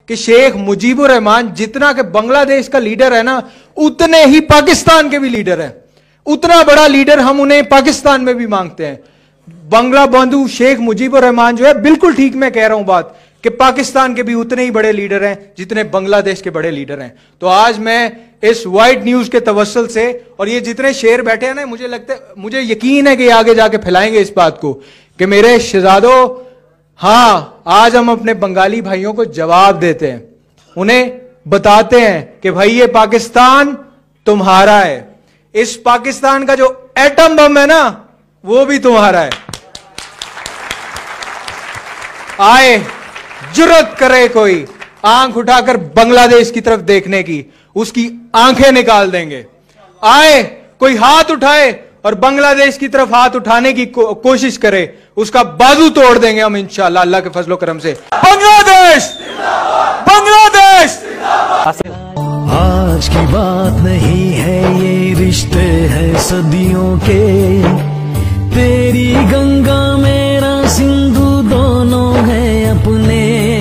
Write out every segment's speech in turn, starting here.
कि शेख मुजीबुर रहमान जितना कि बांग्लादेश का लीडर है ना, उतने ही पाकिस्तान के भी लीडर हैं। उतना बड़ा लीडर हम उन्हें पाकिस्तान में भी मांगते हैं। बंगला बंधु शेख मुजीबुर रहमान जो है, बिल्कुल ठीक मैं कह रहा हूं बात, कि पाकिस्तान के भी उतने ही बड़े लीडर हैं जितने बांग्लादेश के बड़े लीडर हैं। तो आज मैं इस वाइट न्यूज के तवस्सुल से, और ये जितने शेर बैठे हैं ना, मुझे लगता है, मुझे यकीन है कि आगे जाके फैलाएंगे इस बात को कि मेरे शहजादों, हां, आज हम अपने बंगाली भाइयों को जवाब देते हैं, उन्हें बताते हैं कि भाई ये पाकिस्तान तुम्हारा है। इस पाकिस्तान का जो एटम बम है ना, वो भी तुम्हारा है। आए, जुर्रत करे कोई आंख उठाकर बांग्लादेश की तरफ देखने की, उसकी आंखें निकाल देंगे। आए, कोई हाथ उठाए और बांग्लादेश की तरफ हाथ उठाने की कोशिश करे, उसका बाजू तोड़ देंगे हम इंशाअल्लाह, अल्लाह के फजलो करम से। बांग्लादेश, बांग्लादेश। आज की बात नहीं है, ये रिश्ते हैं सदियों के। तेरी गंगा मेरा सिंधु दोनों है अपने।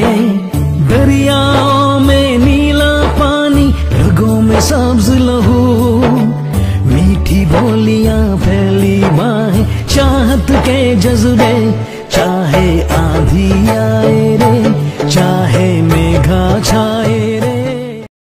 दरियाओं में नीला पानी, रगों में सब्ज लहू। मीठी बोलियां, फैली बाहें, चाहत के जज्बे, चाहे आंधी आए